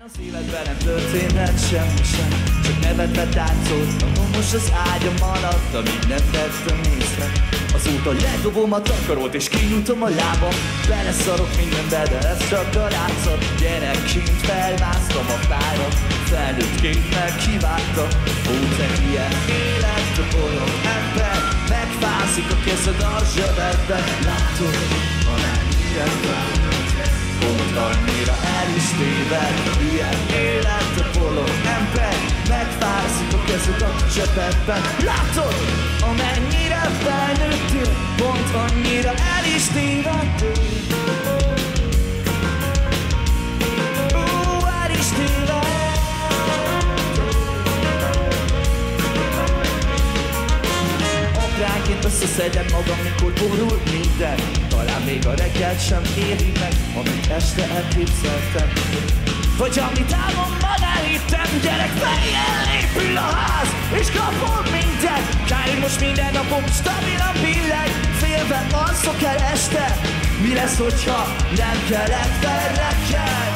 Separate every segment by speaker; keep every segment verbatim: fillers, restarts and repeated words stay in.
Speaker 1: Az életben nem történhet semmi sem, csak nevetve táncolt a homos az ágyam alatt, amíg nem vettem észre. Azóta ledobom a takarót és kinyújtom a lábam, beleszarok mindenbe, de ez csak a látszat. Gyerekként felmásztam a fára, felnőttként megkívántam. Ó, te ilyen élet, a bolond ember, megfázik a kezed a zsebedben. Látod, amennyire felnőtt, pont annyira el is téved. Hülye élet, a bolond ember, megfázik a kezed a zsebedben. Látod, amennyire felnőttél, pont annyira el is tévedtél. Ó, el is tévedtél. Apránként összeszedem magam, mikor borul minden. Talán még a reggel sem éri meg, amit este elképzeltem. Vagy amit álmomban elhittem, gyerek fejjel épül a ház, és kapom mindent. Kár, most minden napom stabilan billeg, félve alszok el este. Mi lesz, hogyha nem kellett felreked?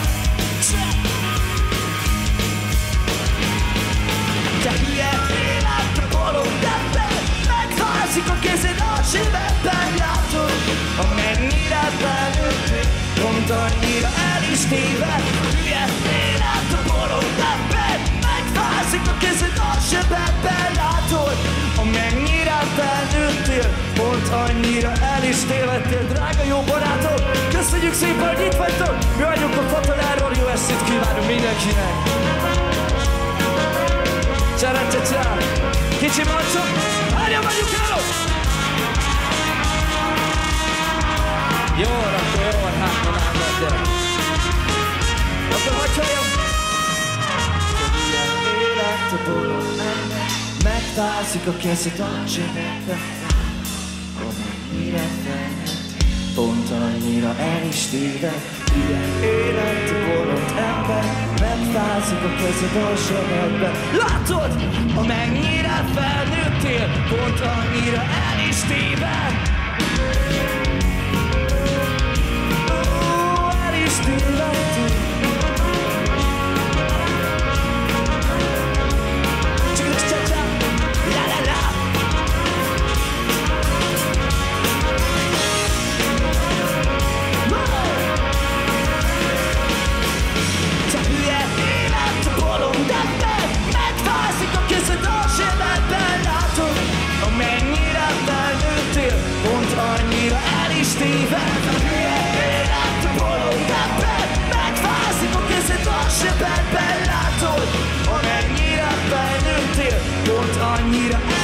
Speaker 1: Te hülye élet, a bolond ember, megfázik a kezed a zsebedben. Látod, amennyire felnőttél, pont annyira el is téved. Hülye élet, a bolond ember, megfázik a kezed a zsebedben. Látod, amennyire felnőttél, pont annyira el is tévedtél. Drága jó barátok, köszönjük szépen, hogy itt vagytok. Mi vagyunk a Fataláról, jó estét kívánunk mindenkinek. Csá-csá-csá, kicsi marcsok, hányan vagyunk álló? Jó, akkor jó, hát ma látlak, gyere. Akkor hagyj halljam. Élet, a bolond ember, megfázik a kezed a zsebedben. Amennyire felnőtt, pont annyira el is téved. Hülye élet, a bolond ember, megfázik a kezed a zsebedben. Látod, amennyire felnőttél, pont annyira el is téved. Ó, el is tévedtél. Csá-csá-csá, la-la-la. Te hülye élet, a bolond ember, megfázik a kezed a zsebedben. Látod, amennyire felnőttél, pont annyira el is téved. Hülye élet, a bolond ember, megfázik a kezed a zsebedben. Látod, amennyire felnőttél, pont annyira